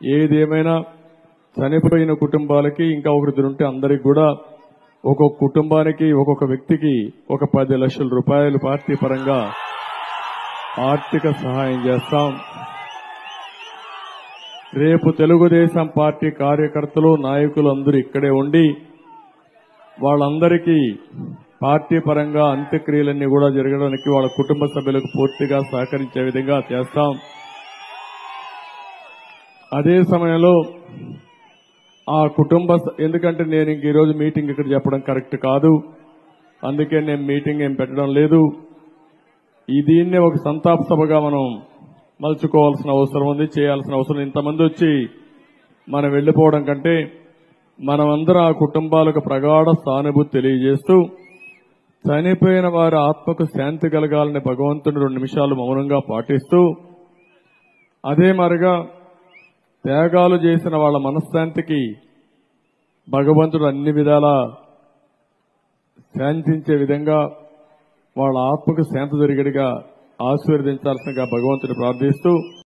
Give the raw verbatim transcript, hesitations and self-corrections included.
ఏదేమైనా చనిపోయిన కుటుంబాలకి ఇంకా ఒకరిద్దరు ఉంటే అందరికి కూడా ఒక్కొక్క కుటుంబానికి ఒక్కొక్క వ్యక్తికి ఒక పది లక్షల రూపాయలు పార్టీ పరంగా ఆర్థిక సహాయం చేస్తాం. రేపు తెలుగుదేశం పార్టీ కార్యకర్తలు నాయకులు అందరూ ఇక్కడే ఉండి వాళ్ళందరికీ పార్టీ పరంగా అంత్యక్రియలన్నీ కూడా జరగడానికి వాళ్ళ కుటుంబ సభ్యులకు పూర్తిగా సహకరించే విధంగా చేస్తాం. అదే సమయంలో ఆ కుటుంబ ఎందుకంటే నేను ఇంక ఈరోజు మీటింగ్ ఇక్కడ చెప్పడం కరెక్ట్ కాదు, అందుకే నేను మీటింగ్ ఏం పెట్టడం లేదు. ఈ దీన్నే ఒక సంతాప సభగా మనం మలుచుకోవాల్సిన అవసరం ఉంది, చేయాల్సిన అవసరం. ఇంతమంది వచ్చి మనం వెళ్లిపోవడం కంటే మనమందరం ఆ కుటుంబాలకు ప్రగాఢ సానుభూతి తెలియజేస్తూ చనిపోయిన వారి ఆత్మకు శాంతి కలగాలని భగవంతుని రెండు నిమిషాలు మౌనంగా పాటిస్తూ అదే మరిగా త్యాగాలు చేసిన వాళ్ళ మనశ్శాంతికి భగవంతుడు అన్ని విధాలా శాంతించే విధంగా వాళ్ళ ఆత్మకు శాంతి జరిగేట్టుగా ఆశీర్వదించాల్సిందిగా భగవంతుని ప్రార్థిస్తూ